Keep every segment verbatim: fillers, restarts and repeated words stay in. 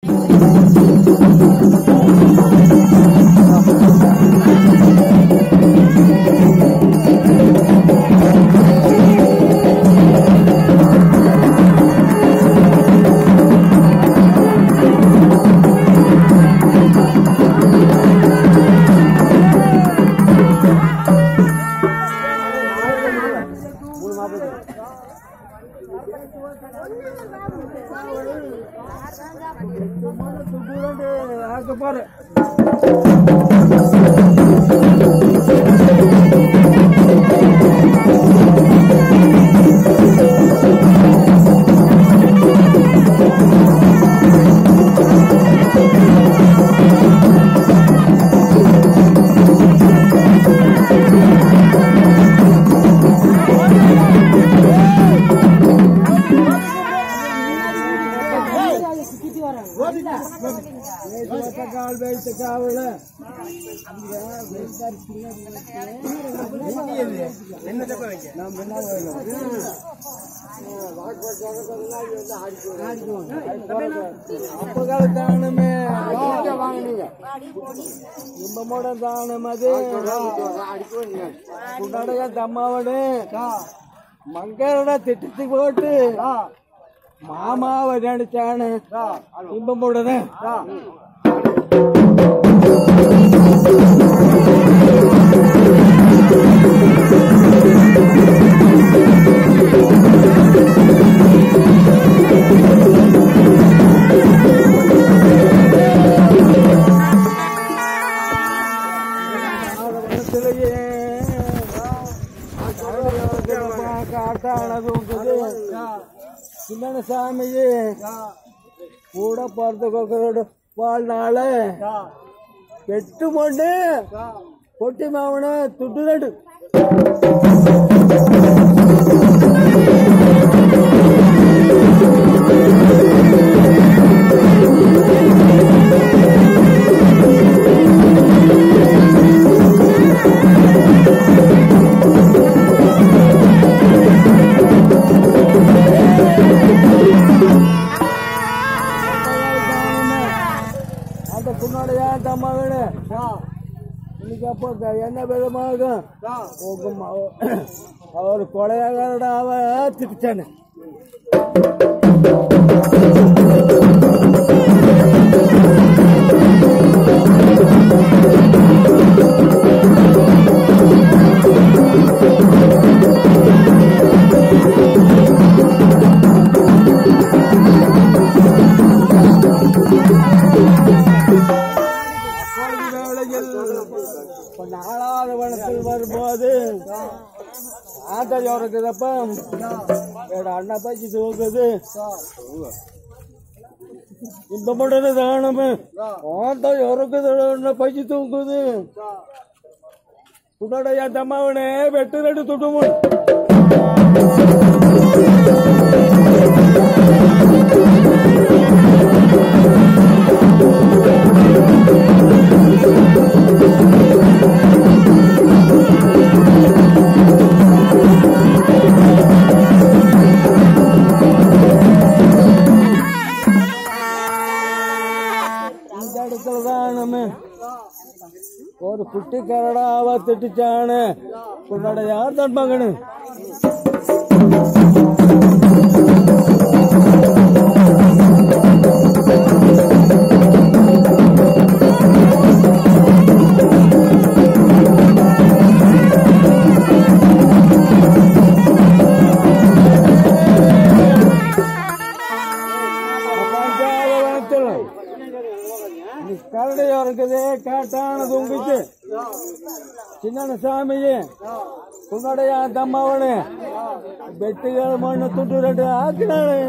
ಮಂಗಳೂರ ತಿಟ್ಟಿ போட்டு மாமாவை நினைச்சானு இன்பம் போடுறேன். சின்ன சாமியே கூட பார்த்து வாழ்நாள எட்டு மொண்டு பொட்டி மாவன துட்டு என்ன விதமாக அவர் கொலையாளட அவ திட்டானு நாலாவது வனத்தில் வரும்போது ஆட்டல் இருக்குதப்ப அண்ணா பச்சு தூக்குது இந்த மட்டும் தானமே ஆட்டோ இருக்குது பச்சு தூக்குது உன்னுடைய தம்மாவனே வெட்டு ரெண்டு துட்டுமு ஒரு குட்டி கரடாவ திட்டுச்சானு உன்னோட யார் தன் மகனு கரடையா இருக்குது காட்டான தொங்குச்சு சின்ன சாமியே உன்னுடைய தம்மாவனு வெட்டுகள் மண்ணு துட்டு ரெண்டு ஆக்கினானு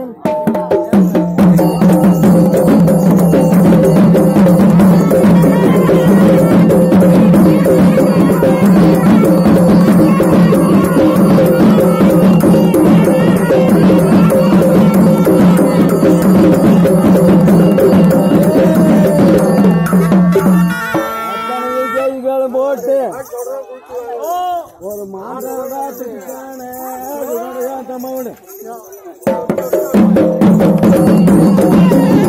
ஒரு மாதம் தம்மாவனு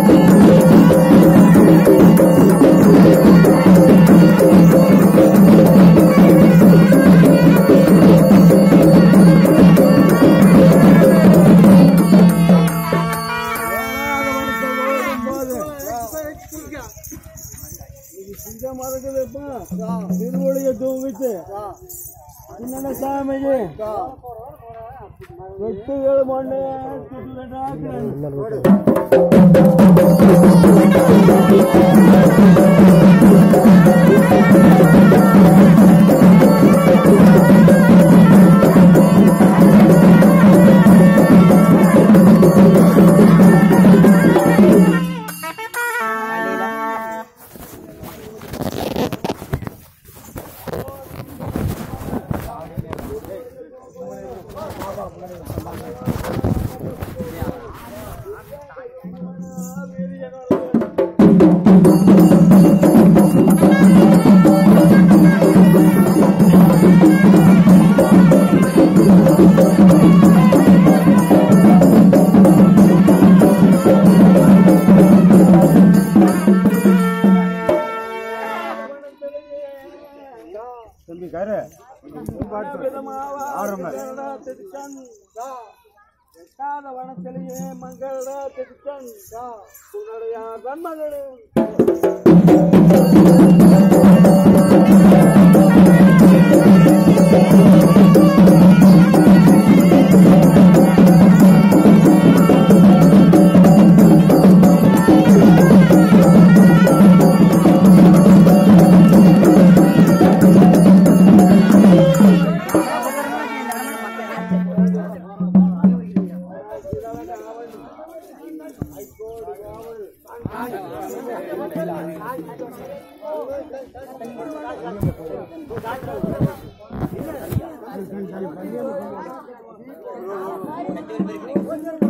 இது சிங்கம் மறக்குதுப்பா திருவொழிய தூங்கிச்சு என்னென்ன சாமிக்கு வெட்டுகள் மண்ணு வனத்திலேயே மங்கள திருச்சன் உன்னுடைய தன்மகளே Thank you.